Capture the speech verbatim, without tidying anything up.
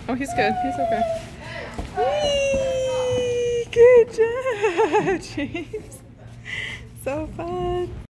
Oh, he's good. He's okay. Whee! Good job, James. So fun.